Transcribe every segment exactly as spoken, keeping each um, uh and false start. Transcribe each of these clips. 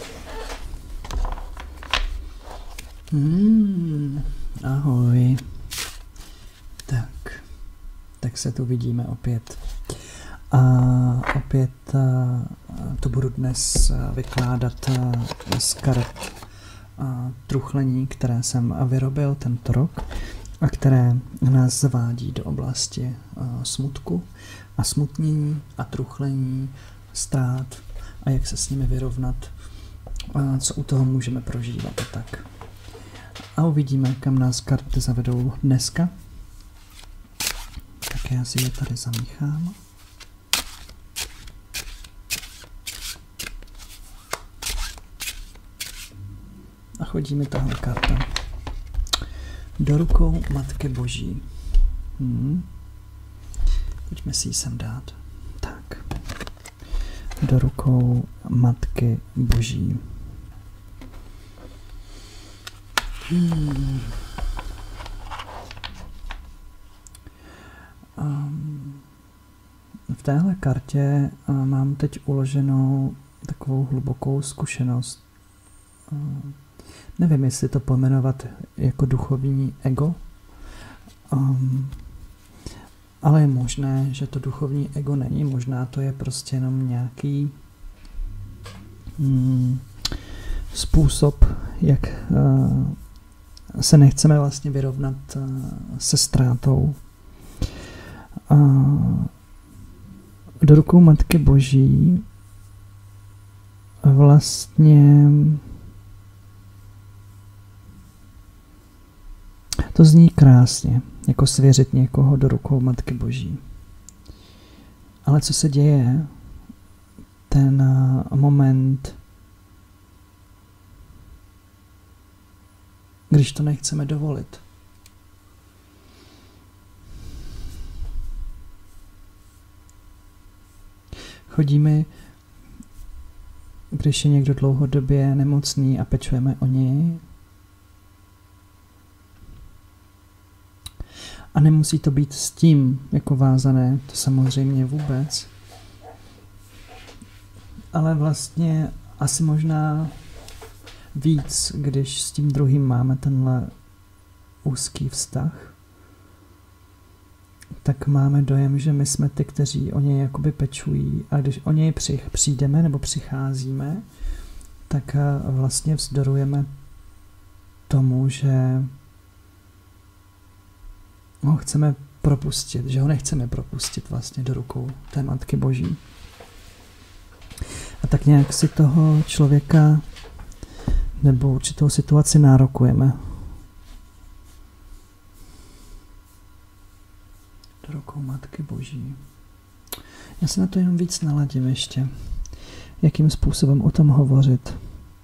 Hmm, ahoj. Tak, tak se tu vidíme opět. A opět a, to budu dnes vykládat a, z karet a, truchlení, které jsem vyrobil tento rok a které nás zavádí do oblasti a, smutku a smutnění a truchlení, ztrát a jak se s nimi vyrovnat, a co u toho můžeme prožívat a tak. A uvidíme, kam nás karty zavedou dneska. Tak já si je tady zamíchám. A chodí mi tahle karta. Do rukou Matky Boží. Hmm. Pojďme si ji sem dát. Tak. Do rukou Matky Boží. Hmm. Um, v téhle kartě uh, mám teď uloženou takovou hlubokou zkušenost. Uh, nevím, jestli to pojmenovat jako duchovní ego, um, ale je možné, že to duchovní ego není. Možná to je prostě jenom nějaký um, způsob, jak uh, se nechceme vlastně vyrovnat uh, se ztrátou. Uh, do rukou Matky Boží vlastně to zní krásně, jako svěřit někoho do rukou Matky Boží. Ale co se děje, ten uh, moment, když to nechceme dovolit. Chodíme, když je někdo dlouhodobě nemocný a pečujeme o něj. A nemusí to být s tím jako vázané, to samozřejmě vůbec. Ale vlastně asi možná víc, když s tím druhým máme tenhle úzký vztah, tak máme dojem, že my jsme ty, kteří o něj jakoby pečují, a když o něj přijdeme nebo přicházíme, tak vlastně vzdorujeme tomu, že ho chceme propustit, že ho nechceme propustit vlastně do rukou té Matky Boží. A tak nějak si toho člověka nebo určitou situaci nárokujeme. Do rukou Matky Boží. Já se na to jenom víc naladím ještě. Jakým způsobem o tom hovořit.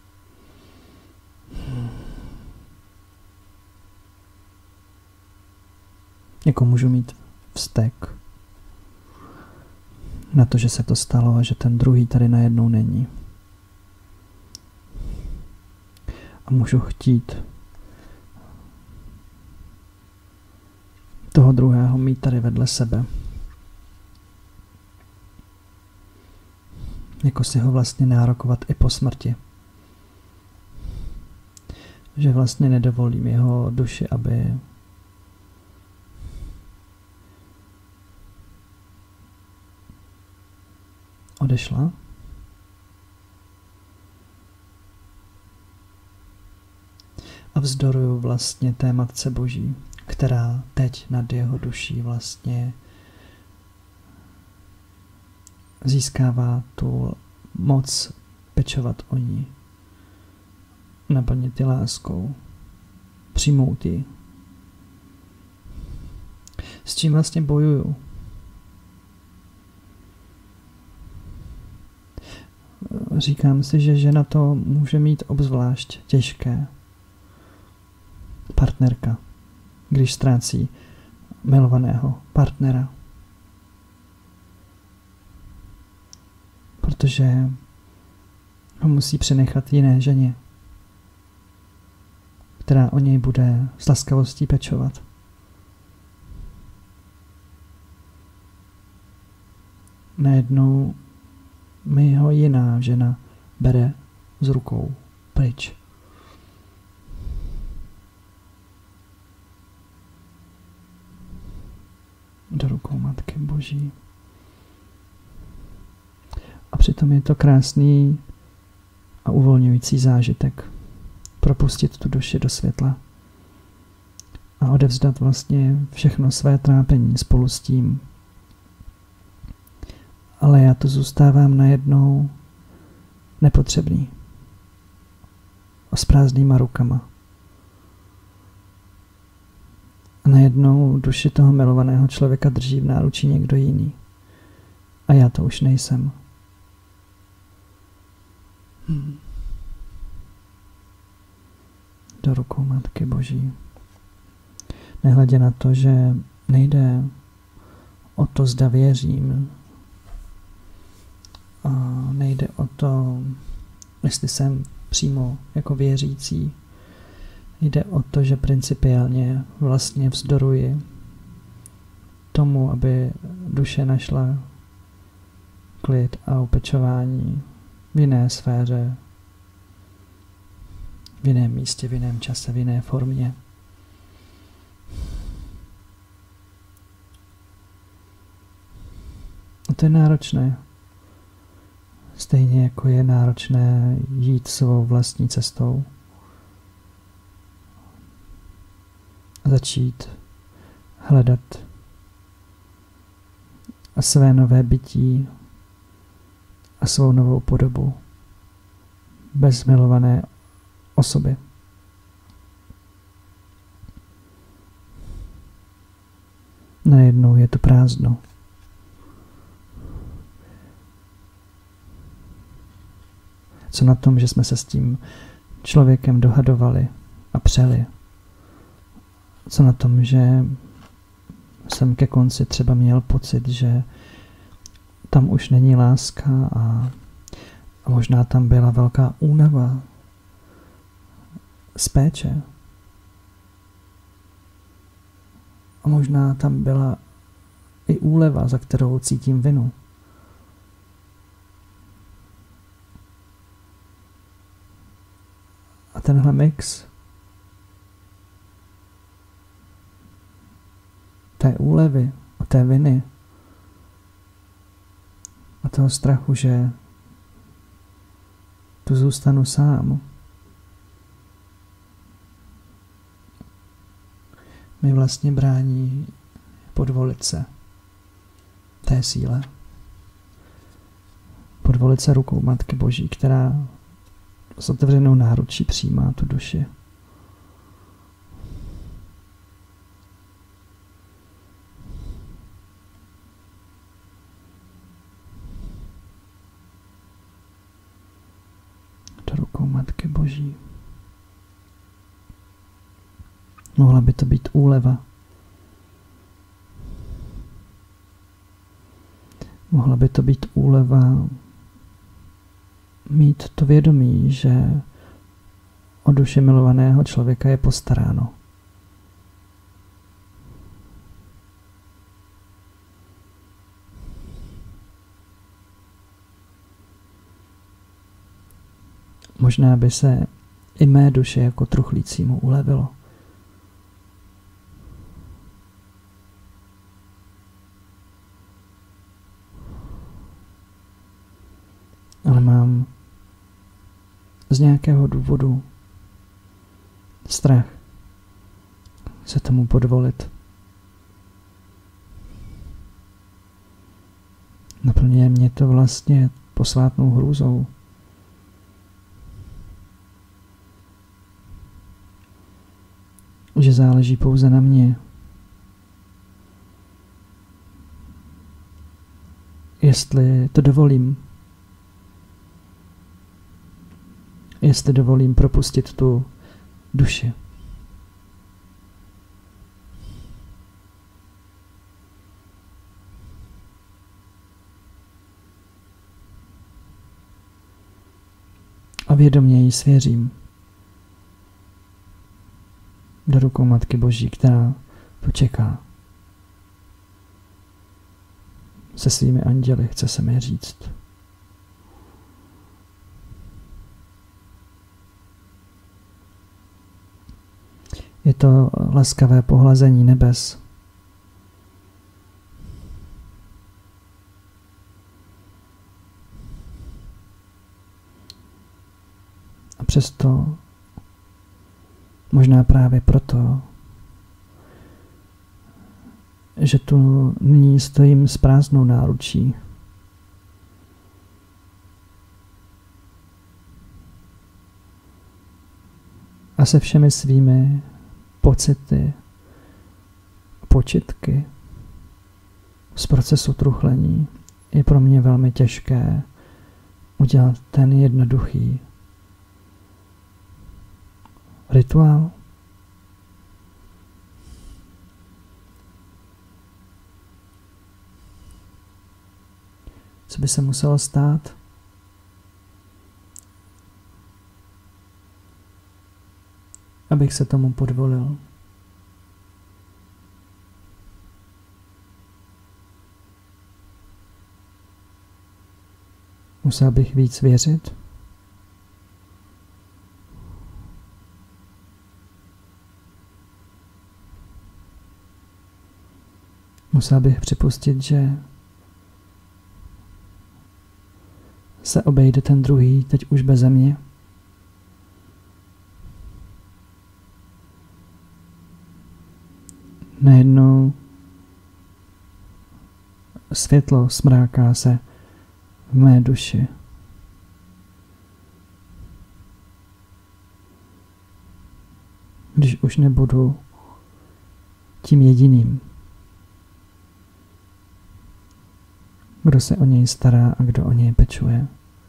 Jako můžu mít vztek na to, že se to stalo a že ten druhý tady najednou není. A můžu chtít toho druhého mít tady vedle sebe. Jako si ho vlastně nárokovat i po smrti. Že vlastně nedovolím jeho duši, aby odešla. A vzdoruju vlastně té Matce Boží, která teď nad jeho duší vlastně získává tu moc pečovat o ní, naplnit ji láskou, přijmout ji. S čím vlastně bojuju? Říkám si, že žena to může mít obzvlášť těžké. Partnerka, když ztrácí milovaného partnera. Protože ho musí přenechat jiné ženě, která o něj bude s laskavostí pečovat. Najednou mi ho jiná žena bere z rukou pryč. Do rukou Matky Boží. A přitom je to krásný a uvolňující zážitek. Propustit tu duši do světla a odevzdat vlastně všechno své trápení spolu s tím. Ale já to zůstávám najednou nepotřebný. A s prázdnýma rukama. A najednou duši toho milovaného člověka drží v náručí někdo jiný. A já to už nejsem. Hmm. Do rukou Matky Boží. Nehledě na to, že nejde o to, zda věřím. A nejde o to, jestli jsem přímo jako věřící. Jde o to, že principiálně vlastně vzdoruji tomu, aby duše našla klid a upečování v jiné sféře, v jiném místě, v jiném čase, v jiné formě. A to je náročné. Stejně jako je náročné jít svou vlastní cestou. A začít hledat a své nové bytí a svou novou podobu bez milované osoby. Najednou je to prázdno. Co na tom, že jsme se s tím člověkem dohadovali a přeli? Co na tom, že jsem ke konci třeba měl pocit, že tam už není láska a, a možná tam byla velká únava z péče. A možná tam byla i úleva, za kterou cítím vinu. A tenhle mix té úlevy a té viny a toho strachu, že tu zůstanu sám, mi vlastně brání podvolit se té síle. Podvolit se rukou Matky Boží, která s otevřenou náručí přijímá tu duši. Do rukou Matky Boží. Mohla by to být úleva. Mohla by to být úleva mít to vědomí, že o duši milovaného člověka je postaráno. Možná by se i mé duše jako truchlícímu ulevilo. Ale mám z nějakého důvodu strach se tomu podvolit. Naplňuje mě to vlastně posvátnou hrůzou. Že záleží pouze na mě. Jestli to dovolím. Jestli dovolím propustit tu duši. A vědomě jí svěřím do rukou Matky Boží, která to čeká. Se svými anděli, chce se mi říct. Je to laskavé pohlazení nebes. A přesto, možná právě proto, že tu nyní stojím s prázdnou náručí, a se všemi svými pocity, počitky z procesu truchlení je pro mě velmi těžké udělat ten jednoduchý rituál. Co by se muselo stát? Abych se tomu podvolil. Musel bych víc věřit? Musel bych připustit, že se obejde ten druhý teď už beze mě? Najednou světlo smráká se v mé duši. Když už nebudu tím jediným, kdo se o něj stará a kdo o něj pečuje.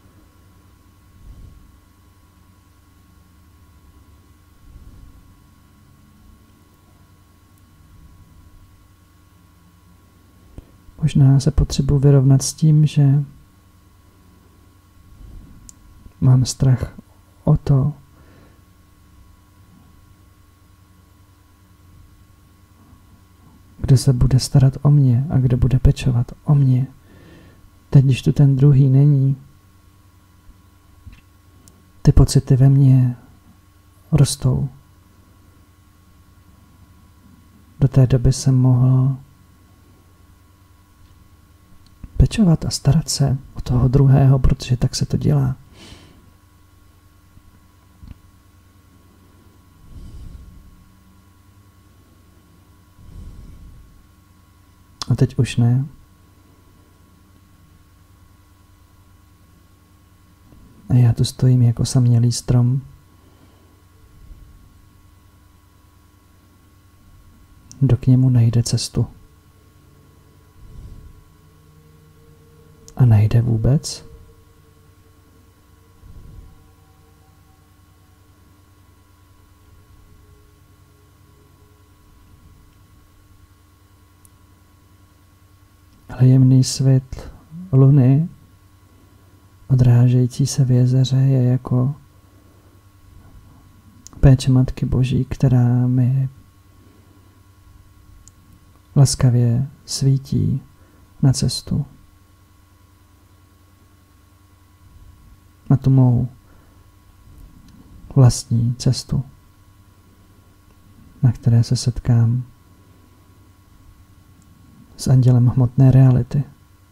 Možná se potřebuji vyrovnat s tím, že mám strach o to, kdo se bude starat o mě a kdo bude pečovat o mě. Teď, když tu ten druhý není, ty pocity ve mně rostou. Do té doby jsem mohl pečovat a starat se o toho druhého, protože tak se to dělá. A teď už ne. A já tu stojím jako samělý strom. Kdo k němu najde cestu? A najde vůbec? Ale jemný svět luny, odrážející se v jezeře, je jako péče Matky Boží, která mi laskavě svítí na cestu. Na tu mou vlastní cestu, na které se setkám s andělem hmotné reality.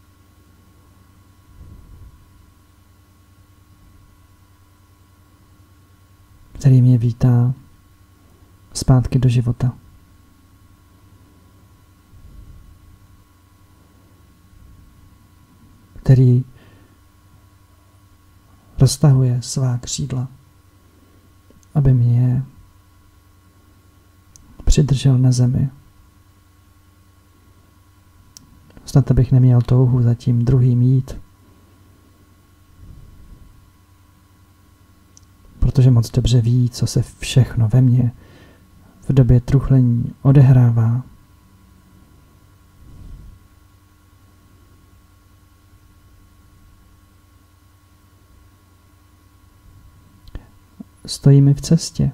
Který mě vítá zpátky do života. Který roztahuje svá křídla, aby mě přidržel na zemi. Snad abych neměl touhu za tím druhým jít. Protože moc dobře ví, co se všechno ve mně v době truchlení odehrává. Stojí mi v cestě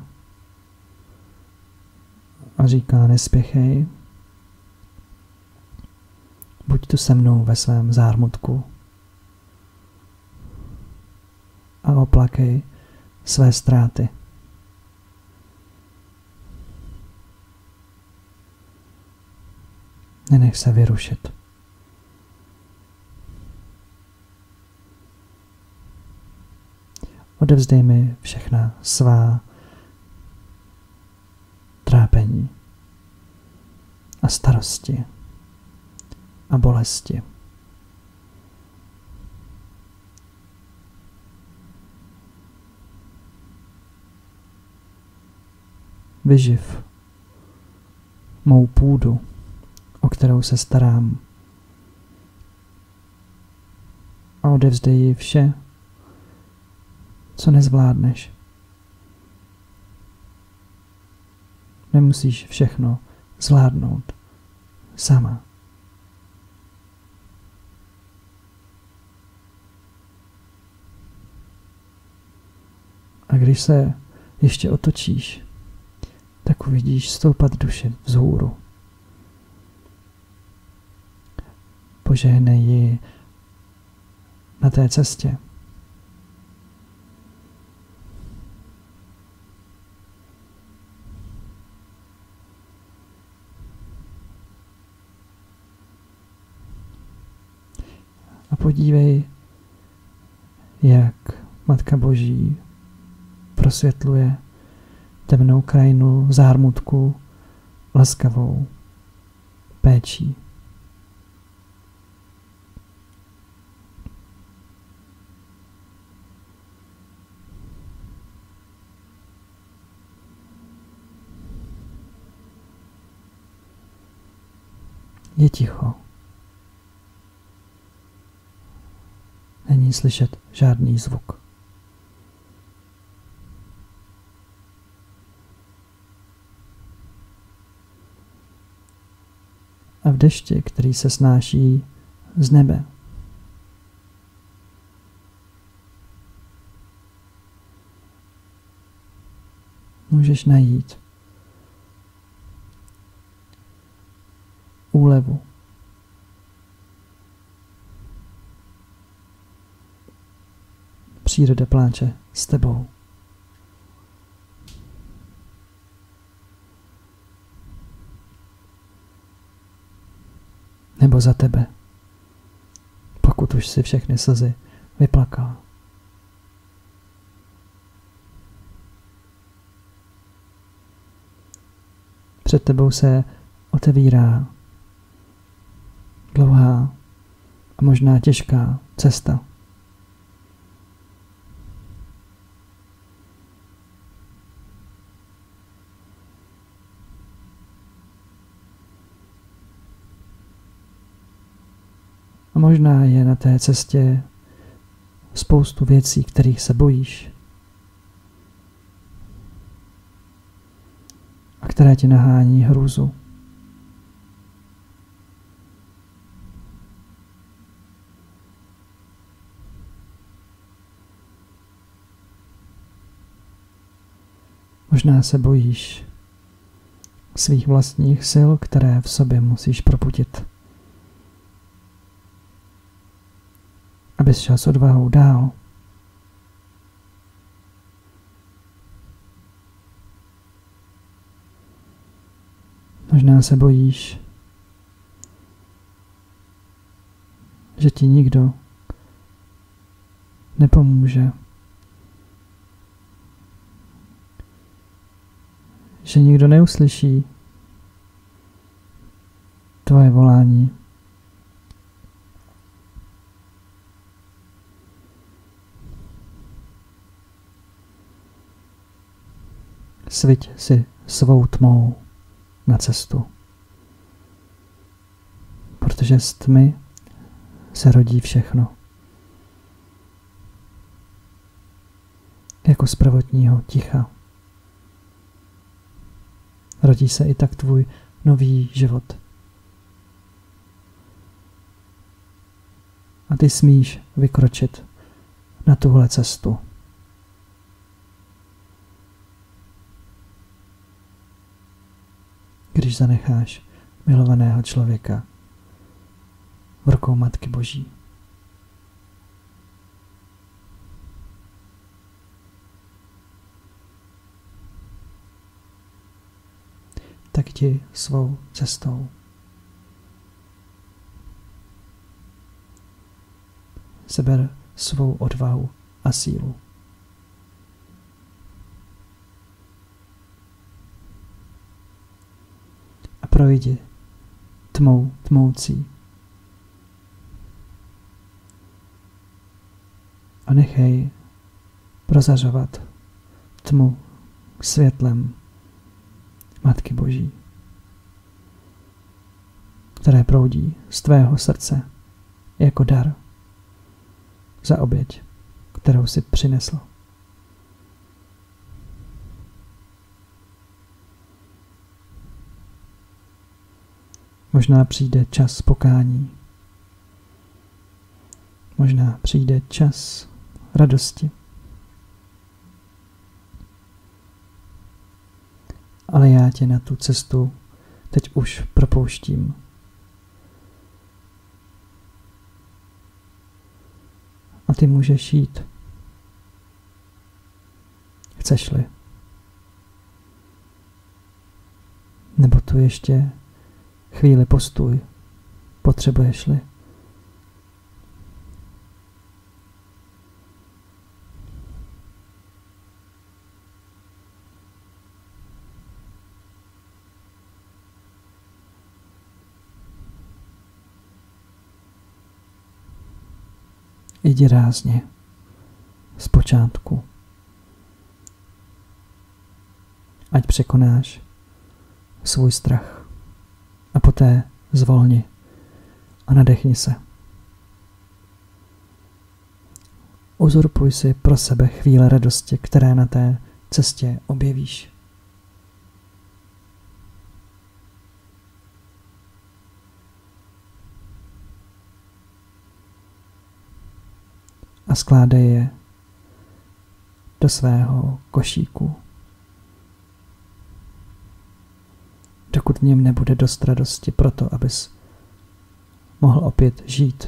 a říká: nespěchej, buď tu se mnou ve svém zármutku a oplakej své ztráty. Nenech se vyrušit. Odevzdej mi všechna svá trápení a starosti a bolesti. Vyživ mou půdu, o kterou se starám, a odevzdej ji vše, co nezvládneš. Nemusíš všechno zvládnout sama. A když se ještě otočíš, tak uvidíš stoupat duši vzhůru. Požehnej ji na té cestě. A podívej, jak Matka Boží prosvětluje temnou krajinu zármutku laskavou péčí. Je ticho. Není slyšet žádný zvuk. A v dešti, který se snáší z nebe, můžeš najít úlevu. Příroda pláče s tebou. Nebo za tebe, pokud už si všechny slzy vyplakal. Před tebou se otevírá dlouhá a možná těžká cesta. A možná je na té cestě spoustu věcí, kterých se bojíš a které ti nahání hrůzu. Možná se bojíš svých vlastních sil, které v sobě musíš propudit, abys šel s odvahou dál. Možná se bojíš, že ti nikdo nepomůže, že nikdo neuslyší tvoje volání. Sviť si svou tmou na cestu, protože z tmy se rodí všechno. Jako z prvotního ticha rodí se i tak tvůj nový život. A ty smíš vykročit na tuhle cestu. Když zanecháš milovaného člověka v rukou Matky Boží. Tak jdi svou cestou. seber svou odvahu a sílu. A projdi tmou tmoucí. A nechej prozařovat tmu světlem Matky Boží, které proudí z tvého srdce jako dar za oběť, kterou si přinesl. Možná přijde čas pokání. Možná přijde čas radosti. Ale já tě na tu cestu teď už propouštím. A ty můžeš jít. Chceš-li. Nebo tu ještě chvíli postůj. Potřebuješ-li. Jdi rázně, zpočátku. Ať překonáš svůj strach a poté zvolni a nadechni se. Uzurpuj si pro sebe chvíle radosti, které na té cestě objevíš. A skládej je do svého košíku, dokud v něm nebude dost radosti pro to, abys mohl opět žít.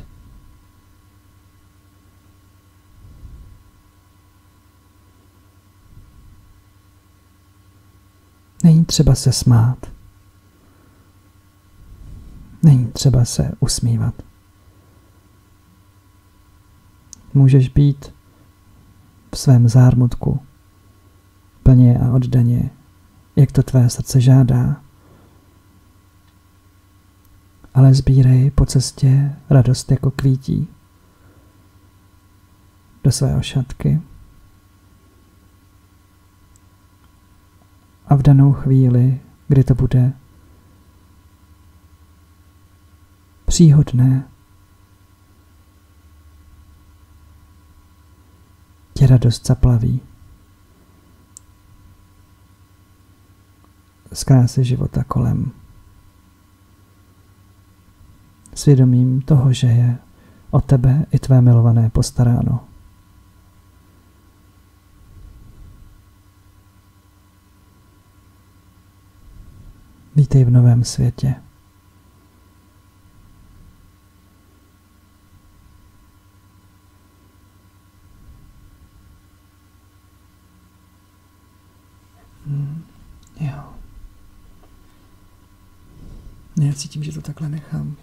Není třeba se smát. Není třeba se usmívat. Můžeš být v svém zármutku plně a oddaně, jak to tvé srdce žádá. Ale sbírej po cestě radost jako kvítí do své ošatky. A v danou chvíli, kdy to bude příhodné, tě radost zaplaví z krásy života kolem. Svědomím toho, že je o tebe i tvé milované postaráno. Vítej v novém světě. Hmm, jo. Já cítím, že to takhle nechám.